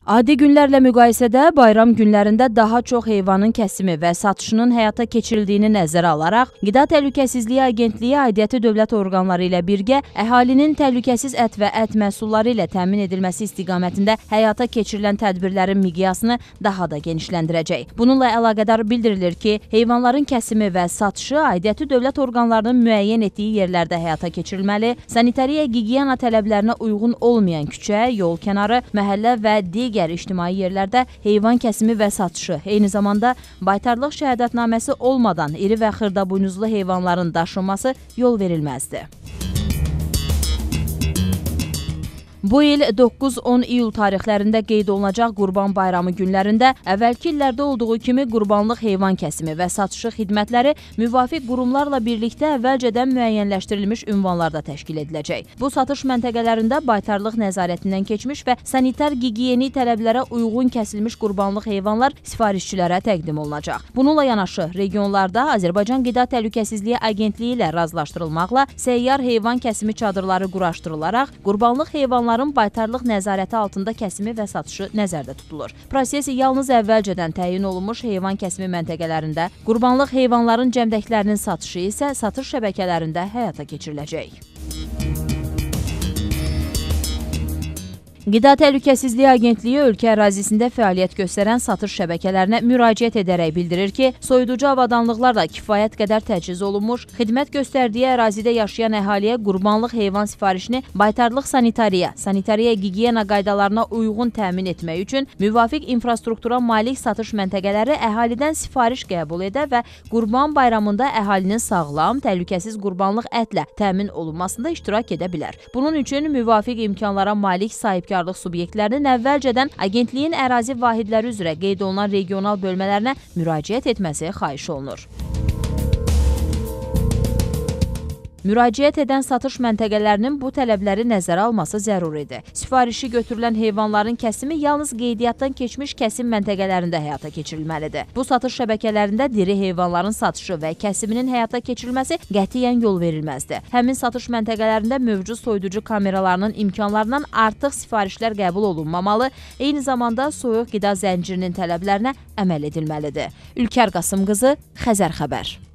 Adi günlərlə müqayisədə bayram günlərində daha çox heyvanın kəsimi və satışının həyata keçirildiyini nəzərə alaraq, Qida Təhlükəsizliyi Agentliyi aidiyyəti dövlət orqanları ilə birgə əhalinin təhlükəsiz ət və ət məhsulları ilə təmin edilməsi istiqamətində həyata keçirilən tədbirlərin miqyasını daha da genişləndirəcək. Bununla əlaqədar bildirilir ki, heyvanların kəsimi və satışı aidiyyəti dövlət orqanlarının müəyyən etdiyi yerlərdə həyata keçirilməli, sanitariya-gigiyena tələblərinə uyğun olmayan küçə, yol kənarı, məhəllə və digər ictimai yerlərdə heyvan kəsimi və satışı, eyni zamanda baytarlıq şəhadətnaməsi olmadan iri və xırdabuynuzlu heyvanların daşınması yol verilməzdi. Bu il 9-10 iyul tarixlərində qeyd olunacaq Qurban Bayramı günlərində əvvəlki illərdə olduğu kimi qurbanlıq heyvan kəsimi və satışı xidmətləri müvafiq qurumlarla birlikdə əvvəlcədən müəyyənləşdirilmiş ünvanlarda təşkil ediləcək. Bu satış məntəqələrində baytarlıq nəzarətindən keçmiş və sanitar-gigiyeni tələblərə uyğun kəsilmiş qurbanlıq heyvanlar sifarişçilərə təqdim olunacaq. Bununla yanaşı, regionlarda Azərbaycan Qida Təhlükəsizliyi Agentliyi ilə razılaşdırılmaqla səyyar heyvan kəsimi çadırları quraşdırılaraq, qurbanlıq heyvanların baytarlıq nəzarəti altında kəsimi və satışı nəzərdə tutulur. Proses yalnız əvvəlcədən təyin olunmuş heyvan kəsimi məntəqələrində, qurbanlıq heyvanların cəmdəklərinin satışı isə satış şəbəkələrində həyata keçiriləcək. Qida Təhlükəsizliyi Agentliyi ölkə ərazisində fəaliyyət göstərən satış şəbəkələrinə müraciət edərək bildirir ki, soyuducu avadanlıqlar da kifayət qədər təchiz olunmuş, xidmət göstərdiyi ərazidə yaşayan əhaliyə qurbanlıq heyvan sifarişini baytarlıq sanitariya-gigiyena qaydalarına uyğun təmin etmək üçün müvafiq infrastruktura malik satış məntəqələri əhalidən sifariş qəbul edə və Qurban Bayramında əhalinin sağlam, təhlükəsiz qurbanlıq ətlə təmin olunmasında iştirak edə bilər. Bunun üçün müvafiq imkanlara malik sahibkarlıq subyektlərinin əvvəlcədən agentliyin ərazi vahidləri üzrə qeyd olunan regional bölmələrinə müraciət etməsi xahiş olunur. Müraciət edən satış məntəqələrinin bu tələbləri nəzərə alması zəruridir. Sifarişi götürülən heyvanların kəsimi yalnız qeydiyyatdan keçmiş kəsim məntəqələrində həyata keçirilməlidir. Bu satış şəbəkələrində diri heyvanların satışı və kəsiminin həyata keçirilməsi qətiyyən yol verilməzdir. Həmin satış məntəqələrində mövcud soyuducu kameralarının imkanlarından artıq sifarişlər qəbul olunmamalı, eyni zamanda soyuq qida zəncirinin tələblərinə əməl edilməlidir. Ülkər Qasımqızı, Xəzər xəbər.